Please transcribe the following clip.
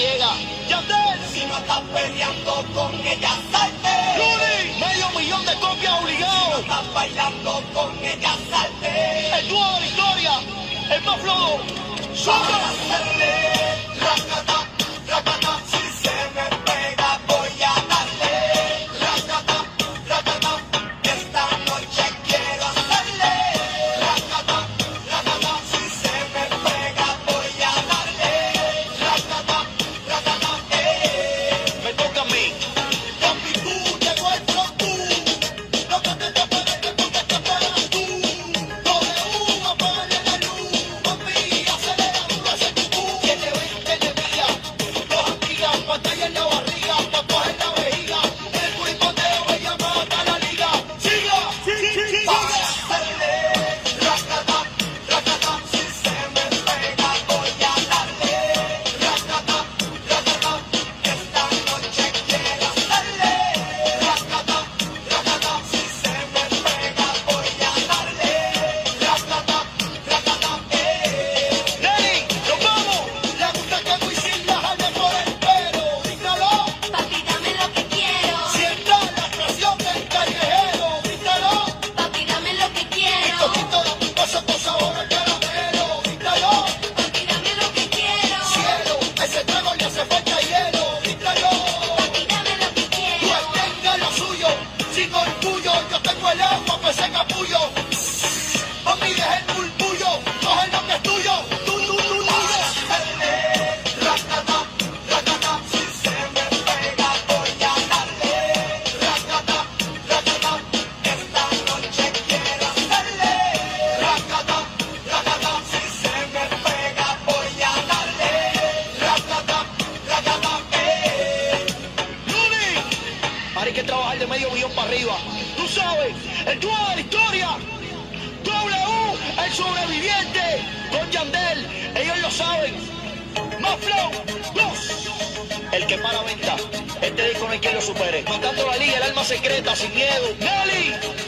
llega. Yandel, Si no estás peleando con ella, salte. Luli, medio millón de copias Si no obligados. estás bailando con ella, salte. El dúo de la historia, el más flojo. Para ¡Suba! hacerle racata, racata. Si se me pega, voy a darle racata, racata. Esta noche quiero hacerle racata, racata. Si se me pega, voy a darle racata, racata. Me toca a mí. Papi, tú, llegó el flow, tú. Lo que te esperas, que tú te esperas tú. W, apágale la luz. Papi, acelera, duro ese cucú. Tiene 20 de vida, dos amigas, pantalla en la barriga, tatuaje en la vejiga. El culicoteo, ella mata la liga. ¡Siga! Para hacerle racata, racata. Si se me pega, voy a darle racata, racata. Esta noche quiero hacerle racata, racata. Si se me pega, voy a darle racata, racata. Nelly, nos vamos. Le gusta que Wisin la jale por el pelo. Dígalo, Papi, dame lo que quiero. sienta la presión del callejero. Dígalo, Papi, dame lo que quiero. toquito de tu paso por sabor al caramelo. Dígalo, Papi, dame lo que quiero. cielo, ese trago le hace falta hielo. Dígalo, Papi, dame lo que tú quiero. tenga lo suyo, sin orgullo. Yo tengo el agua, pues en capullo. Mami, deja el murmullo, coge lo que es tuyo. Para hacerle racata, racata. Si se me pega, voy a darle racata, racata. Esta noche quiero hacerle racata, racata. Si se me pega, voy a darle racata, racata. Luli, ahora hay que trabajar de medio millón para arriba. Tú sabes, el dúo de la historia. W, el sobreviviente. Con Yandel, ellos lo saben. Más flow, 2. El que para venta. Este disco no hay quien lo supere. Matando la liga, el alma secreta, sin miedo. Nelly,